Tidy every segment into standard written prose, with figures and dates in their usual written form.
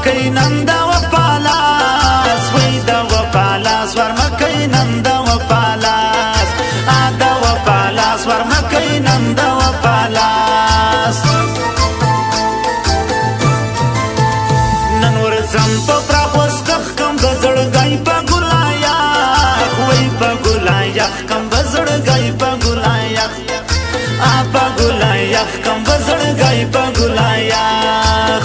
مکئی نن د وپالاس وای د وپالاس ور مکئی نن د وپالاس د وپالاس ور مکئی نن د وپالاس نن ورځم په پراخوستخ کم د زړګی په ګلایخ وای په ګلایخ کم د زړګی په ګلایخ په ګلایخ کم د زړګی په ګلایخ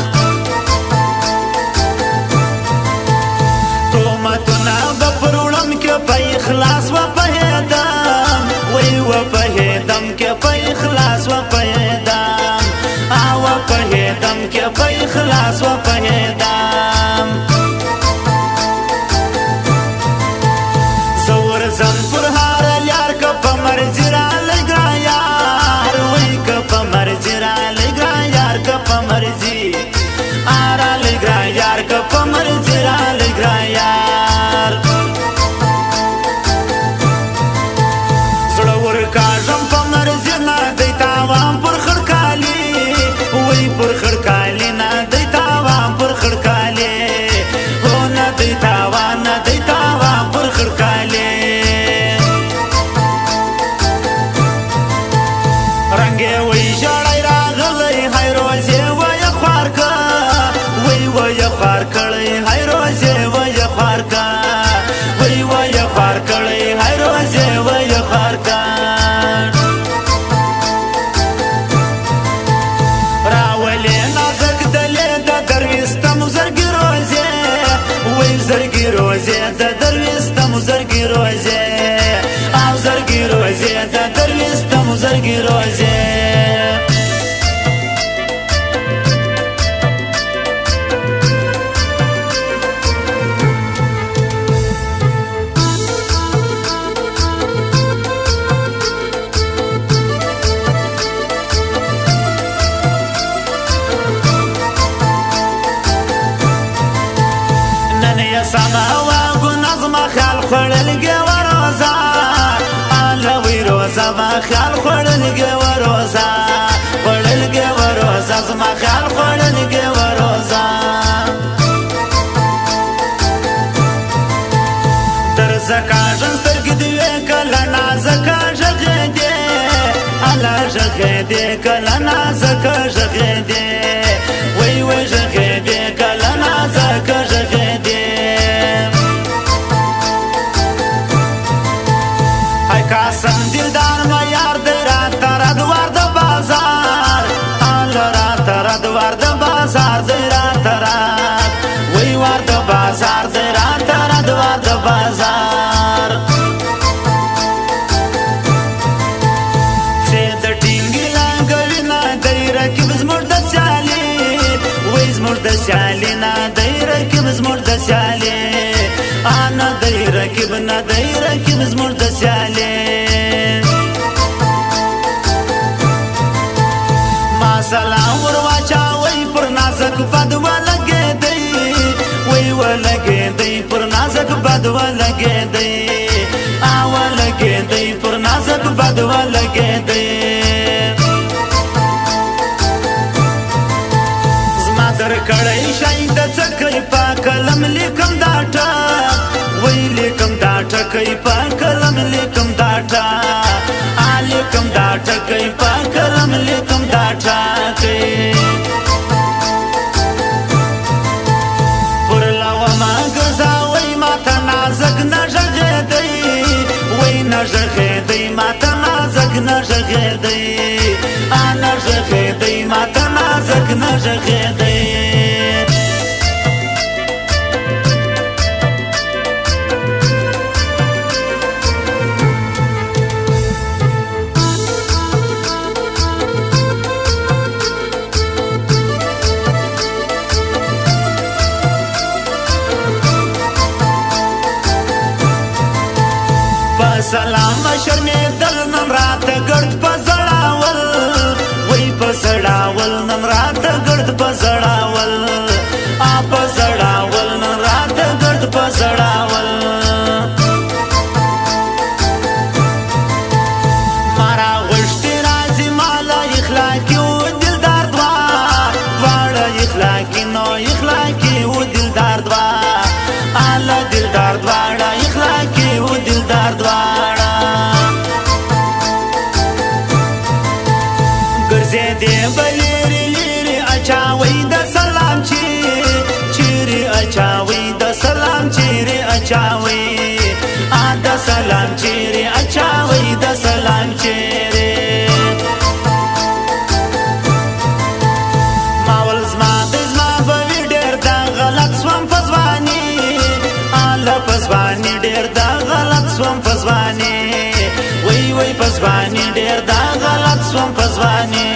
تومتونه به پر وړم کې په اخلاص وپوهېدم وای وپوهېدم کې په اخلاص وپوهېدم وپوهېدم کې په اخلاص وپوهېدم زه ورځم پر هر یار که په مرضي رالی ګران یار وای که په مرضي رالی ګران یار که په مرضي رالی ګران یار که په مرضي رالی ګران یار زړه ورکاږم په مرضي نه دی تاوان پر خړکالي وای پر خړکالي نه دی تاوان پر خړکالي هو نه دی تاوان نه دی تاوان پر خړکالي رنګې وای ژړی راغلی هی روزې وایه خوار که وای وایه خوار کړی هی روزې وایه خوار که وای وایه خوار کړی هی روزې وایه خوار که راولې نازک دلې د درویستم زرګي روزې وای زرګي روزې د درویستم زرګي روزې او زرګي روزې د درویستم زرګي روزې سما واګونه زما خیال خوړلګې وروزه الوی روزه ما خیال خوړلګې وروزه خوړلګې وروزه زما خیال خوړلګې وروزه درځه کاږم سترګې دې وې کله نازکه ږغې دې اله ږغې دې کله نازکه ږغې دې وای وای ږغې دې کله نازکه ږغې دې قاسم دلدار ما یار دی رات رد ور د بازار ال رات رد ور د بازار دی رات رات وی ور د بازار دی رات رد ور د بازار چې د ټینګی لنګوي نه دی رکیب زموږ د سیالي وی زموږ د سیالي نه دی رکیب زموږ د سیالي انا دی رکیب نه دی رکیب زموږ د سیالي سلام ور واچوي پر نازک بد ولګېدی وای ولګېدی پر نازک بد ولګېدی ولګېدی پر نازک بد ولګېدی زما در کړی شي د څکې په قلم لیکم دا ټک وای لیکم دا ټکې په قلم لیکم دا ټک لیکم دا ټکې په قلم لیکم دا ټکې پر لوما ګرځاوي ماته نازک نه ږغېدی وای نه ږغېدی ماته نازک نه ږغېدی نه ږغېدی ماته نازک نه ږغېدی سلام شرمېدل نن راته ګرد په زړاول وای په زړاول نن راته ګرد په زړاول په زړاول نن راته ګرد په زړاول مارا غوښتې راځي مالا اخلاقي و دلدار دواړه اخلاقي نو اخلاقي و پزوانی ډیر دا غلط سوم پزوانی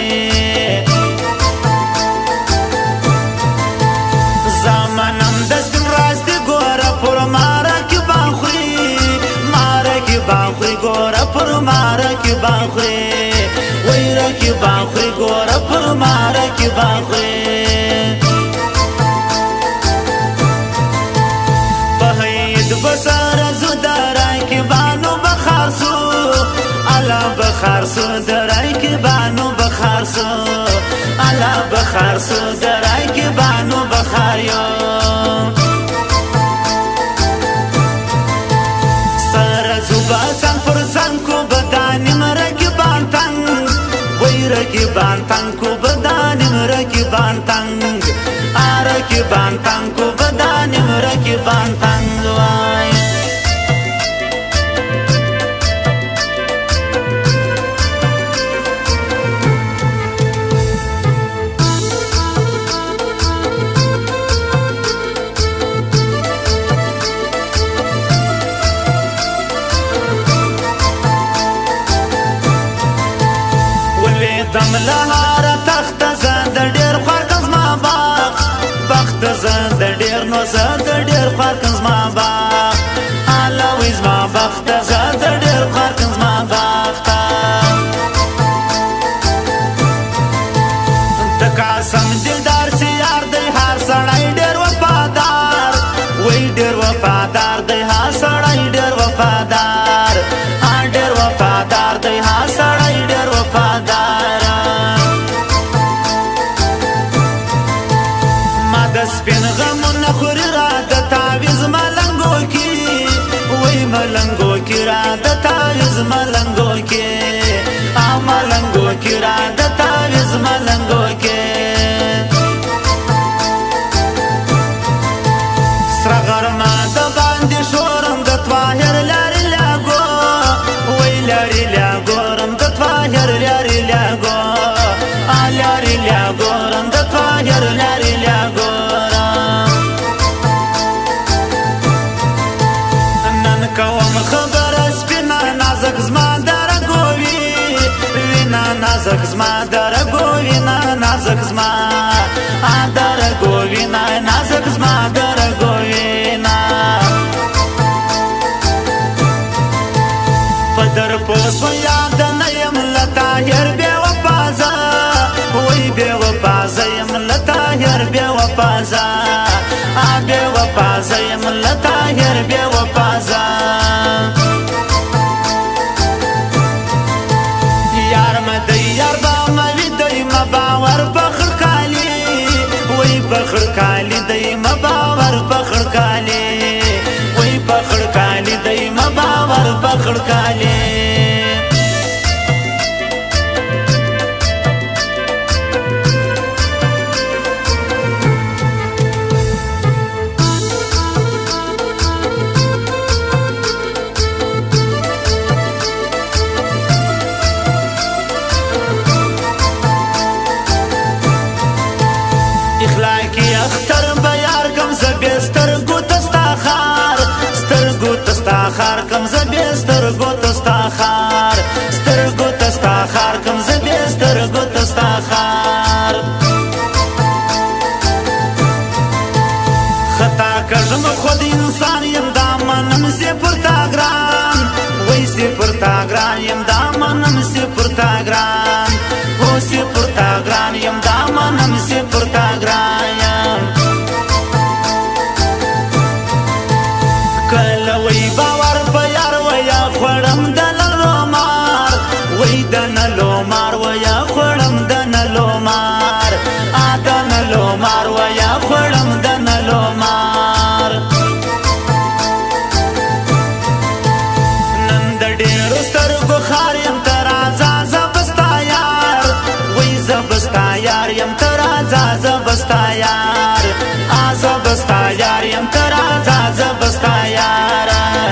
زمانم د سپین راز دی ګوره پر ماره کې باخوري ماره کې باخوري ګوره پر ماره کې باخوري ویره کې باخوري ګوره پر ماره کې باخوري بسار زدارای کی بانو بخار سو الا بخار سو درای کی بانو بخار سو الا بخار سو درای کی بانو بخار یو سر زوبا سان پر سان کو بدانی مرکی بانتنگ وی رکی بانتنگ کو بدانی مرکی بانتنگ آرکی بانتنگ کو بدانی مرکی بانتنگ وای دم لهار تخت زند ډیر خارکز ما باغ بخت زند ډیر نو زند ډیر خارکز ما باغ علاویز ما بخت زند ډیر خارکز ما باغ تقاسم دلدار سی یار دی هر سړی ډیر وفادار وای ډیر وفادار دی هر سړی ډیر وفادار ډیر وفادار دی هر سړی ډیر وفادار سپین غمون خوری را د تعویز ملنگو کی وی ملنگو کی را د تعویز ملنگو کی ملنگو کی را د تعویز ملنگو کی سره غرما د باندې شورم د طاهر لاري لاګو وی لاري لاګورم د طاهر لاري لاګو لاري لاګورم د طاهر لاري لاګو کوم خبر سپینا نازک زما درګوي وینا نازک زما درګوي نازک زما درګوي نازک زما درګوي پدر پوسو یاد نه يم لتا هر بي وپازا وای بي وپازا يم لتا هر بي وپازا بي وپازا يم لتا هر بي وپازا یار مدی یار با ملی دی مباور بخر کالی وی بخر کالی دی مباور بخر کالی وی بخر کالی دی مباور بخر کالی اختر بیار کم زبی سترگو تستاخار سترگو تستاخار کم زبی سترگو تستاخار سترگو تستاخار کم زبی سترگو تستاخار خطا کژم خود انسان یم دامنم سی پرتا گران وی سی پرتا گران یم دامنم سی پرتا گران او سی پرتا گران یم دامنم سی پرتا گران کله وی باور په یار ویا خړم د لومار وی د لومار ویا خړم د لومار د لومار ویا خړم د لومار نن د ډېر سترګو خار یم تر ازازه بستا یار وی زبستا یار یم تر ازازه بستا یار بستا یار یم تر ازازه بستا یار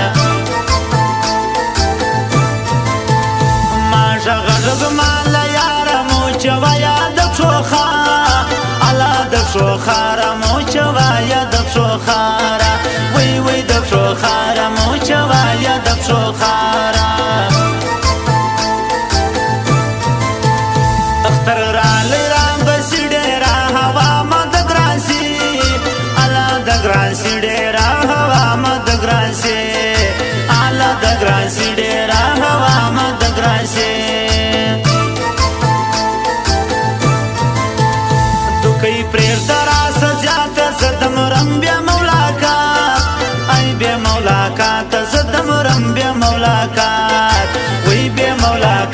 ما ژغږ زما له یاره مو چوایه د پښو الا د پښو مو چوایه د پښو وی د پښو مو چوایه د پښو کئی پریږده راسه زیاته زه د مرم بیا ملاقات ای بیا ملاقات زه د مرم بیا ملاقات وی بیا ملاقات